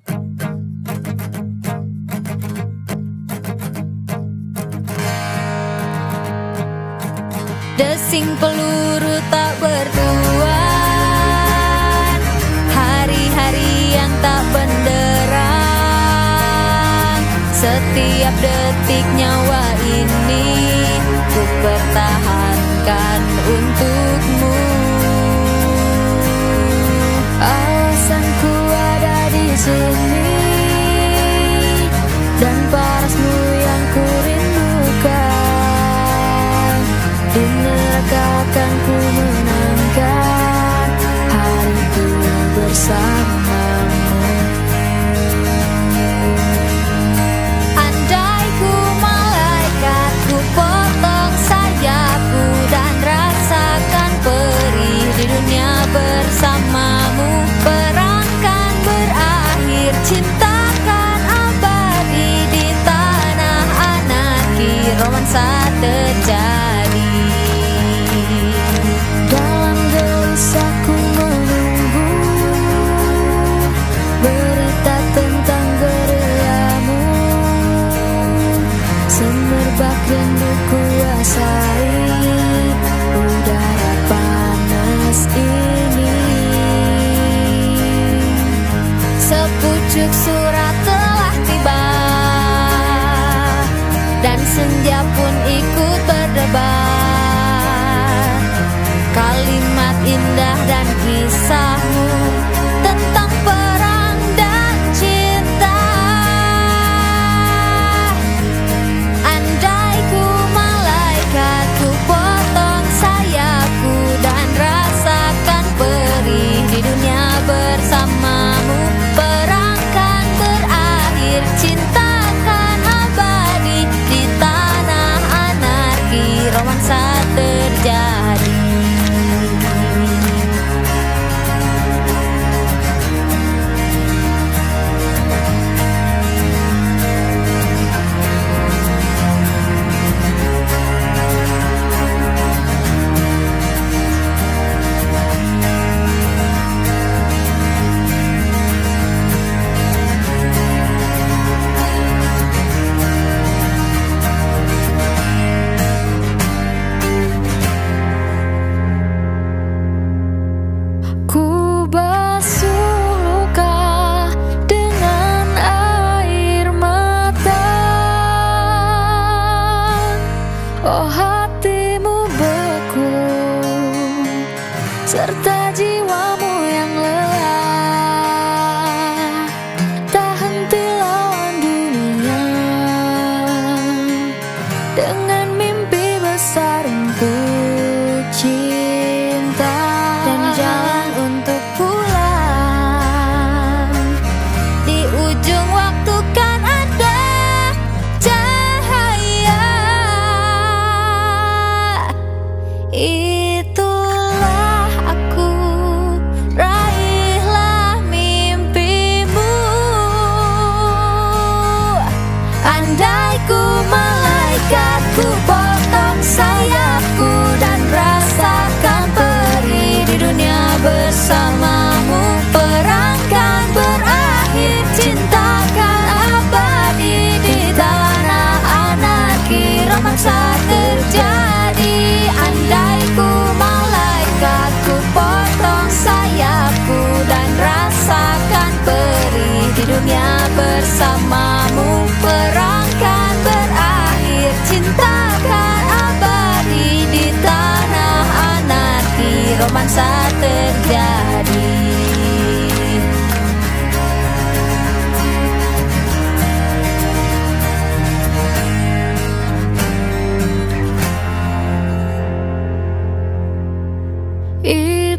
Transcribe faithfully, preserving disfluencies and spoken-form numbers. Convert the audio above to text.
Desing peluru tak bertuan, hari-hari yang tak benderang. Setiap detik nyawa ini ku pertahankan untukmu. Alasanku ada di sini dan parasmu yang ku rindukan. Di neraka akan ku menangkan hariku bersamamu. Andai ku malaikat, ku potong sayapku dan rasakan perih di dunia bersamamu. Perang kan berakhir, cintakan abadi di tanah anarki. Romansa terjadi. Dalam gelisahku menunggu berita tentang gerilyamu. Semerbak rindu kuasai udara panas ini. Sepucuk surat telah tiba dan senja pun ikut berdebar. Kalimat indah dan kisahmu tentang perang dan cinta. Andai ku malaikat, ku potong sayapku dan rasakan perih di dunia bersamamu. Perang kan berakhir, cintakan abadi di tanah anarki. Romansa terjadi. Ku basuh luka dengan air mata. Oh, hatimu beku serta jiwamu yang lelah. Tak henti lawan dunia dengan mimpi besar untuk cinta dan jalan untuk pulang. Di ujung waktu kan ada cahaya. Itulah aku, raihlah mimpimu. Andai ku malaikat, ku potong sayapku dan rasakan perih di dunia bersamamu. Perang kan berakhir, cintakan abadi di tanah anarki. Romansa terjadi. Andai ku malaikat, ku potong sayapku dan rasakan perih di dunia bersamamu. Perang kan berakhir, cintakan abadi di tanah anarki. Romansa terjadi. I